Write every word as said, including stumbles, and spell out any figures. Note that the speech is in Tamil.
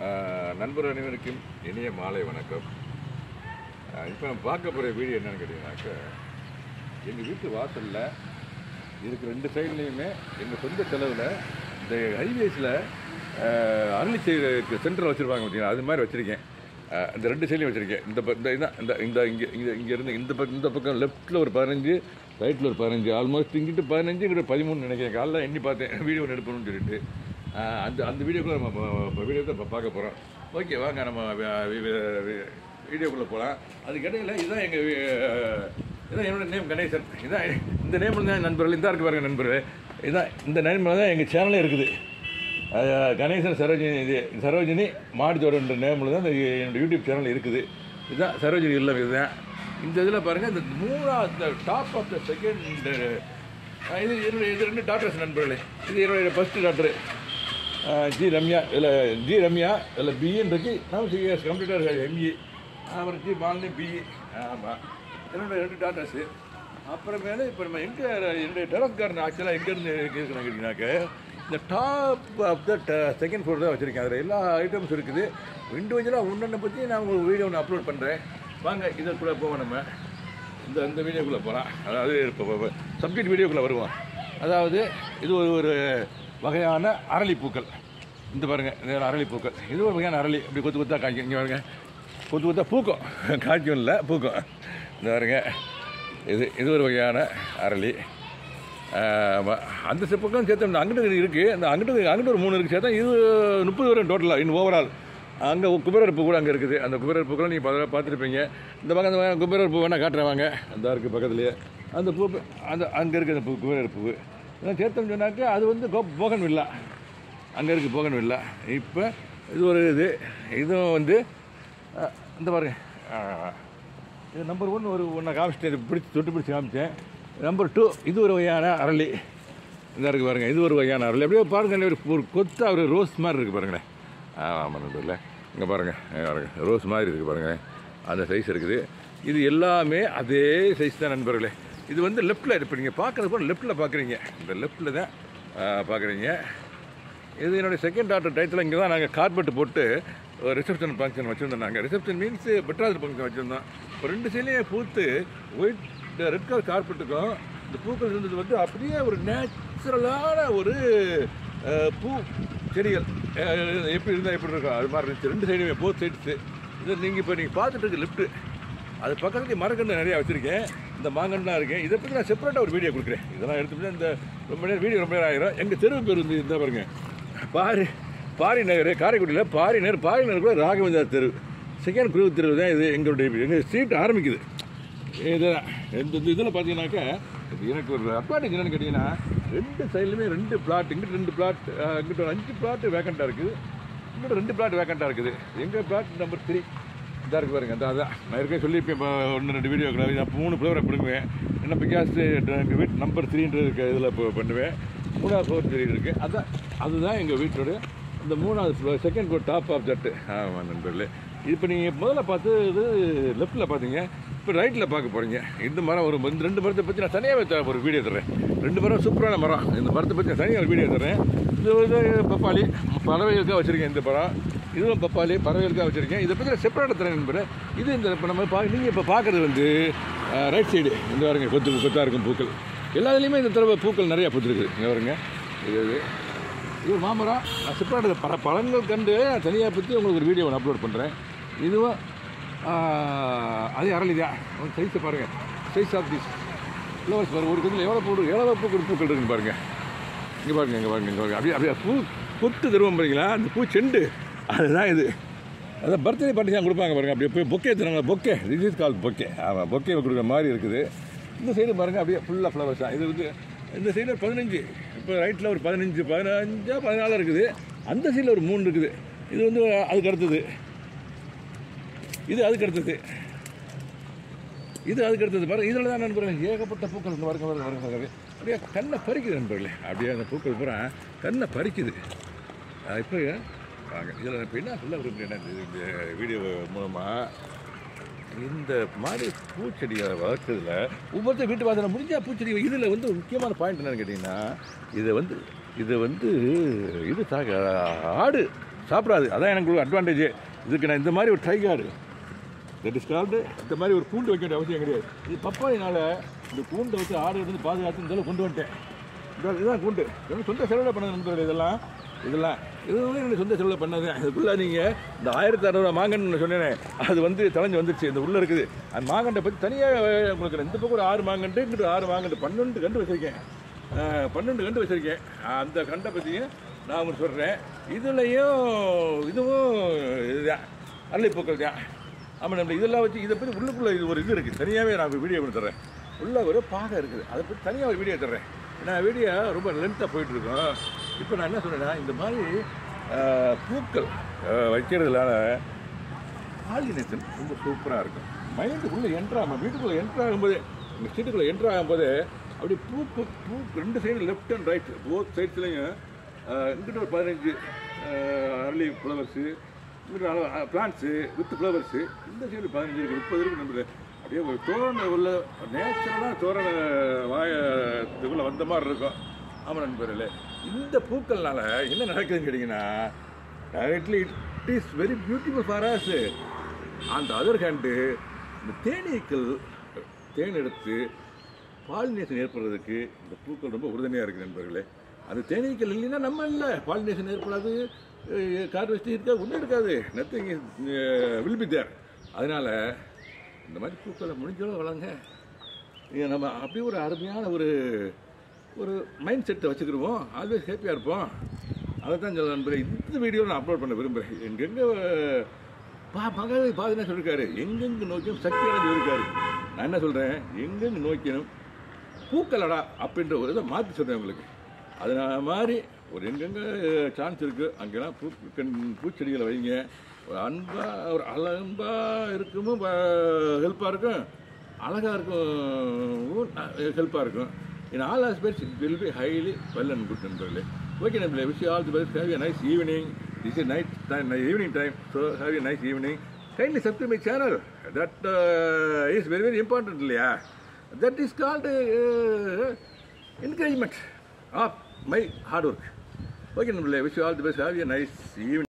நண்பர் அனைவருக்கும் இனிய மாலை வணக்கம். இப்போ நம்ம பார்க்க போகிற வீடியோ என்னென்னு கேட்டிங்கனாக்க, எங்கள் வீட்டு வாசலில் இதுக்கு ரெண்டு சைட்லேயுமே எங்கள் சொந்த செலவில் இந்த ஹைவேஸில் அரளி சைடு சென்டரில் வச்சுருப்பாங்க பார்த்தீங்கன்னா, அது மாதிரி வச்சுருக்கேன். இந்த ரெண்டு சைட்லையும் வச்சுருக்கேன். இந்த இந்த இதான் இந்த இந்த இங்கே இங்கே இங்கேருந்து இந்த பக்கம் இந்த பக்கம் லெஃப்ட்டில் ஒரு பதினஞ்சு, ரைட்டில் ஒரு பதினஞ்சு, ஆல்மோஸ்ட் இங்கிட்டு பதினஞ்சு இங்கிட்ட பதிமூணு நினைக்கிறேன். காலைல எண்ணி பார்த்தேன் வீடியோ ஒன்று எடுக்கணும்னு சொல்லிட்டு. அந்த அந்த வீடியோக்குள்ளே நம்ம வீடியோ தான் இப்போ பார்க்க போகிறோம். ஓகே, வாங்க நம்ம வீடியோக்குள்ளே போகலாம். அதுக்கு இடையில் இதுதான் எங்கள் இதான் என்னோடய நேம் கணேசன். இதான் இந்த நேமில் தான் நண்பர்கள் இந்த இருக்குது பாருங்கள் நண்பர்கள். இதான் இந்த நேமில் தான் எங்கள் சேனலே இருக்குது. கணேசன் சரோஜினி இது சரோஜினி மாடித்தோடன்ற நேமில் தான் இந்த என்னோடய யூடியூப் சேனல் இருக்குது. இதுதான் சரோஜினி இல்லம். இதுதான் இந்த இதில் பாருங்கள், இந்த மூணாவது டாப் ஆஃப் த செகண்ட் இது என்னுடைய இது ரெண்டு டாக்டர்ஸ் நண்பர்களே. இது என்னுடைய ஃபஸ்ட்டு டாக்டரு ஜி ரம்யா, இல்லை ஜி ரம்யா இல்லை பிஇன்றைக்கு நான் சிஎஸ் கம்ப்யூட்டர் எம்இ, அப்புறம் ஜி மாலினி பிஇ. ஆமாம், என்னுடைய ரெண்டு டாக்டர்ஸு. அப்புறமேலே இப்போ நம்ம எங்கே என்னுடைய டெரஸ் கார்டன் ஆக்சுவலாக எங்கேருந்து இருக்குன்னு கேட்டிங்கனாக்க, இந்த top of the second floor தான் வச்சுருக்கேன். அதில் எல்லா ஐட்டம்ஸ் இருக்குது. இண்டிவிஜுவலாக ஒன்றொன்றை பற்றி நான் உங்களுக்கு வீடியோ ஒன்று அப்லோட் பண்ணுறேன். வாங்க இதற்குள்ளே போவோம். நம்ம இந்த இந்த வீடியோக்குள்ளே போகலாம். அதாவது இப்போ சப்ஜெக்ட் வீடியோக்குள்ளே வருவோம். அதாவது இது ஒரு ஒரு வகையான அரளிப்பூக்கள். இந்த பாருங்கள், இந்த அரளிப்பூக்கள். இது ஒரு வகையான அரளி. இப்படி கொத்து கொத்தாக காய்க்கும். இங்கே பாருங்க, கொத்து கொத்தாக பூக்கும். காய்க்கும் இல்லை, பூக்கும். இந்த பாருங்க, இது இது ஒரு வகையான அரளி. அந்த பக்கம் சேர்த்தோம். அங்கிட்டு இருக்குது. அந்த அங்கிட்டு அங்கிட்டு ஒரு மூணு இருக்குது சேர்த்தா இது முப்பது வரும் டோட்டலாக. இன்னும் ஓவரால் அங்கே குபேரர் பூ கூட அங்கே இருக்குது. அந்த குபேரர் பூக்களை நீங்கள் பார்த்து பார்த்துருப்பீங்க. இந்த பக்கம் அந்த குபேரர் பூ வேணால் காட்டுறவாங்க. அந்த இருக்குது பக்கத்துலேயே அந்த பூ. அந்த அங்கே இருக்குது அந்த பூ, குபேரர் பூ. இதெல்லாம் சேர்த்தோம்னு சொன்னாக்க அது வந்து போகன் வில்லா. அங்கே இருக்குது போகன் வில்லா. இப்போ இது ஒரு இது இதுவும் வந்து இந்த பாருங்க, இது நம்பர் ஒன் ஒரு ஒன்றை காமிச்சிட்டேன். இது பிடிச்சி தொட்டு பிடிச்சி காமிச்சேன். நம்பர் டூ இது ஒரு வகையான அரளி. இதாக இருக்குது பாருங்கள், இது ஒரு வகையான அரளி. அப்படியே பாருங்கள், ஒரு கொத்தா ஒரு ரோஸ் மாதிரி இருக்குது பாருங்களேன். ஆமாம் நண்பர்களே, இங்கே பாருங்கள் பாருங்கள், ரோஸ் மாதிரி இருக்குது பாருங்கள். அந்த சைஸ் இருக்குது. இது எல்லாமே அதே சைஸ் தான் நண்பர்களே. இது வந்து லெஃப்ட்டில் இப்போ நீங்கள் பார்க்குறது கூட லெஃப்ட்டில் பார்க்குறீங்க. இந்த லெஃப்ட்டில் தான் பார்க்குறீங்க. இது என்னுடைய செகண்ட் டாக்டர் டயத்தில் இங்கே தான் நாங்கள் கார்பெட் போட்டு ரிசப்ஷன் ஃபங்க்ஷன் வச்சுருந்தோம். நாங்கள் ரிசப்ஷன் மீன்ஸ் பெட்ராது ஃபங்க்ஷன் வச்சுருந்தோம். இப்போ ரெண்டு சைட்லேயே பூத்து ஒயிட் ரெட் கலர் கார்பெட்டுக்கும் இந்த பூக்கள் இருந்தது வந்து அப்படியே ஒரு நேச்சுரலான ஒரு பூ செடிகள் எப்படி இருந்தால் எப்படி இருக்கும் அது மாதிரி இருந்துச்சு. ரெண்டு சைடுமே போத் சைட்ஸு. இது நீங்கள் இப்போ நீங்கள் பார்த்துட்டு இருக்கு லெஃப்ட்டு. அது பக்கத்துலேயே மரக்கன்று நிறையா வச்சுருக்கேன். இந்த மாங்கன்லாம் இருக்கேன். இதை பற்றி நான் செப்பரேட்டாக ஒரு வீடியோ கொடுக்குறேன். இதெல்லாம் எடுத்துகிட்டு இந்த ரொம்ப நேரம் வீடியோ ரொம்ப நேரம் ஆகிரும். எங்கள் தெருவு பேர் வந்து இந்த பாருங்க, பாரி பாரி நகர், காரைக்குடியில் பாரி நகர். பாரி நகர் கூட ராகவேந்தா தெரு, செகண்ட் குரு தெரு தான் இது எங்களுடைய எங்கள் ஸ்ட்ரீட் ஆரம்பிக்குது. இதுதான் இந்த இதில் பார்த்தீங்கன்னாக்கா, இது எனக்கு ஒரு அட்வான்டேஜ் என்னென்னு கேட்டிங்கன்னா, ரெண்டு சைட்லையுமே ரெண்டு பிளாட். இங்கிட்ட ரெண்டு பிளாட், இங்கிட்ட ஒரு அஞ்சு பிளாட்டு வேக்கண்ட்டாக இருக்குது. இங்கிட்ட ரெண்டு பிளாட் வேக்கண்ட்டாக இருக்குது. எங்கள் பிளாட் நம்பர் த்ரீ இதாக இருக்குது பாருங்க. அந்த அதான் நான் இருக்க சொல்லியிருப்பேன். இப்போ ஒன்று ரெண்டு வீடியோக்களை நான் மூணு ஃப்ளோரை பிடுங்குவேன். என்ன பிகாஸ் எங்கள் வீட்டு நம்பர் த்ரீன்றது இருக்க இதில் இப்போ பண்ணுவேன். மூணாவது ஃப்ளோர் த்ரீ இருக்குது. அதான் அதுதான் எங்கள் வீட்டோட இந்த மூணாவது floor, second floor top of தட்டு. ஆமாம் நண்பர்களே, இப்போ நீங்கள் முதல்ல பார்த்து இது லெஃப்ட்டில் பார்த்தீங்க, இப்போ ரைட்டில் பார்க்க போகிறீங்க. இந்த மரம் ஒரு இந்த ரெண்டு மரத்தை பற்றி நான் தனியாகவே ஒரு வீடியோ தரேன். ரெண்டு மரம் சூப்பரான மரம். இந்த மரத்தை பற்றி நான் தனியாக ஒரு வீடியோ தரேன். இது இது பப்பாளி பறவைகளுக்காக வச்சுருக்கேன். இந்த பழம் இதுவும் பப்பாளி பறவைகளுக்காக வச்சுருக்கேன். இதை பற்றி நான் செப்பரேட்டாக தரேன் நண்பர். இது இந்த இப்போ நம்ம பா நீங்கள் இப்போ பார்க்குறது வந்து ரைட் சைடு. இந்த பாருங்க, கொத்து கொத்தாக இருக்கும் பூக்கள். எல்லாத்துலேயுமே இந்த தடவை பூக்கள் நிறையா பூத்துருக்குது. இங்கே வருங்க, இது இது இது மாமரம். நான் செப்பரேட்டாக பல பழங்கள் கண்டு நான் தனியாக பற்றி உங்களுக்கு ஒரு வீடியோ ஒன்று அப்லோட் பண்ணுறேன். இதுவும் அதே அரளி தான். சைஸை பாருங்கள், சைஸ் ஆஃப் திஸ் ஃப்ளவர்ஸ் பாருங்கள். ஒரு கதில் எவ்வளோ பூ எவ்வளோ பூக்கள் பூக்கள் இருக்குன்னு பாருங்கள். இங்கே பாருங்கள், இங்கே பாருங்கள், இங்கே பாருங்கள். அப்படியே அப்படியே பூ கொத்து தருவோம் பாருங்களா, அந்த பூ செண்டு அதுதான் இது. அதான் பர்த்டே பார்ட்டி தான் கொடுப்பாங்க பாருங்கள். அப்படியே போய் பொக்கே தருவாங்க. Bouquet this is call bouquet. ஆமாம், பொக்கே கொடுக்குற மாதிரி இருக்குது. இந்த சைடு பாருங்கள், அப்படியே ஃபுல்லாக ஃப்ளவர்ஸ் தான். இது வந்து இந்த சைடில் பதினஞ்சு, இப்போ ரைட்டில் ஒரு பதினஞ்சு பதினஞ்சா பதினாலு இருக்குது. அந்த சைடில் ஒரு மூணு இருக்குது. இது வந்து அதுக்கு அடுத்தது, இது அதுக்கு அடுத்தது, இது அதுக்கு அடுத்தது பாருங்கள். இதில் தான் நண்பர்கள் ஏகப்பட்ட பூக்கள் இந்த வரைக்கும் வரைக்கும் வருது. அப்படியே கண்ணை பறிக்குது நண்பர்களே. அப்படியே அந்த பூக்கள் பூரா கண்ணை பறிக்குது. இப்போ வாங்க இதில் இப்போ என்ன சொல்ல விரும்புகிறேன் இந்த வீடியோ மூலமாக, இந்த மாதிரி பூச்செடிகளை வளர்க்குறதுல ஒவ்வொருத்தர் வீட்டு வாசனை முடிஞ்சால் பூச்செடி. இதில் வந்து ஒரு முக்கியமான பாயிண்ட் என்னென்னு கேட்டிங்கன்னா, இதை வந்து இதை வந்து இது ஆடு சாப்பிடாது. அதான் எனக்கு ஒரு அட்வான்டேஜ். இதுக்கு நான் இந்த மாதிரி ஒரு dry card that is called இந்த மாதிரி ஒரு கூண்டு வைக்க வேண்டிய அவசியம் கிடையாது. இது பப்பாயினால் இந்த கூண்டை வச்சு ஆடு இருந்து பாதுகாத்து இந்த கொண்டு வந்துட்டேன். இதுதான் கூண்டு. சொந்த செலவில் பண்ணது நண்பர்கள். இதெல்லாம் இதெல்லாம் இதுவும் என்னுடைய சொந்த செலவில் பண்ணது. அதுக்குள்ளே நீங்கள் இந்த ஆயிரத்தி அறுநூறு மாங்கன்னு சொன்னேன், அது வந்து தலைஞ்சு வந்துடுச்சு. இந்த உள்ளே இருக்குது. அந்த மாங்கண்டை பற்றி தனியாக உங்களுக்கு இந்த பக்கம் ஒரு ஆறு மாங்கண்டு இங்கிட்டு ஆறு மாங்கண்டு பன்னெண்டு கண்டு வச்சுருக்கேன். பன்னெண்டு கண்டு வச்சுருக்கேன். அந்த கண்டை பற்றியும் நான் உங்களுக்கு சொல்கிறேன். இதுலேயும் இதுவும் இதுதான் அரளிப்பூக்கள் தான். ஆமாம், நம்ம இதெல்லாம் வச்சு இதை பற்றி உள்ளுக்குள்ளே இது ஒரு இது இருக்குது. தனியாகவே நான் வீடியோ பண்ணி தர்றேன். உள்ளே ஒரு பாகம் இருக்குது. அதை பற்றி தனியாக ஒரு வீடியோ தர்றேன். நான் வீடியோ ரொம்ப லென்த்தாக போயிட்டுருக்கோம். இப்போ நான் என்ன சொன்னேன்னா, இந்த மாதிரி பூக்கள் வைக்கிறதுனால பாலினேஷன் ரொம்ப சூப்பராக இருக்கும். மைண்டுக்குள்ளே என்ட்ராகும், வீட்டுக்குள்ளே என்ட்ராகும்போது, இந்த ஸ்ட்ரீட்டுக்குள்ளே என்ட்ராகும்போது அப்படி பூக்கு பூ ரெண்டு side left and right both சைட்ஸ்லையும் இங்கிட்ட ஒரு பதினஞ்சு அரளி ஃப்ளவர்ஸு, இங்கிட்ட பிளான்ட்ஸு வித் ஃப்ளவர்ஸு, இந்த சைடு பதினஞ்சு இருக்குது, முப்பது இருக்குது. நம்மளுக்கு அப்படியே ஒரு தோரணை உள்ள நேச்சுரலாக தோரண வாயத்துக்குள்ளே வந்த மாதிரி இருக்கும். ஆமாம் நண்பர்களே, இந்த பூக்கள்னால என்ன நடக்குதுன்னு கேட்டிங்கன்னா, directly it is very beautiful for us. அந்த அதர் ஹேண்டு இந்த தேனீக்கள் தேன் எடுத்து பாலினேஷன் ஏற்படுறதுக்கு இந்த பூக்கள் ரொம்ப உறுதுணையாக இருக்குது நண்பர்களே. அந்த தேனீக்கள் இல்லைன்னா நம்ம இல்லை, பாலினேஷன் ஏற்படாது, கார்வெஸ்டி இருக்காது, ஒன்றும் இருக்காது, நத்திங் வில் பி தேர். அதனால் இந்த மாதிரி பூக்களை முடிஞ்சளவு வளங்க. நம்ம அப்படியே ஒரு அருமையான ஒரு ஒரு மைண்ட் செட்டை வச்சுக்கிடுவோம், ஆல்வேஸ் ஹேப்பியாக இருப்போம். அதை தான் சொல்ல நண்பரே, இந்த வீடியோ நான் அப்லோட் பண்ண விரும்புகிறேன். எங்கெங்கே பா மகாவி பாதுனா சொல்லியிருக்காரு, எங்கெங்கு நோக்கியும் சக்தி அடைஞ்சு சொல்லியிருக்காரு. நான் என்ன சொல்கிறேன், எங்கெங்கு நோக்கினும் பூக்களடா அப்படின்ற ஒரு இதை மாற்றி சொல்கிறேன் உங்களுக்கு. அதனால மாதிரி ஒரு எங்கெங்கே சான்ஸ் இருக்குது அங்கெல்லாம் பூ பூச்செடிகளை வைங்க. ஒரு அன்பாக ஒரு அலம்பாக இருக்குமோ ஹெல்ப்பாக இருக்கும், அழகாக இருக்கும் ஹெல்ப்பாக இருக்கும். In all aspects, it will be highly well and good நண்பர்களே. Okay நண்பர்களே, wish you all the best. Have a nice evening. This is night time, evening time. So have a nice evening. Kindly subscribe my channel. That uh, is very very important இல்லையா? That is called uh, encouragement of my hard work. Okay நண்பர்களே, wish you all the best. Have a nice evening.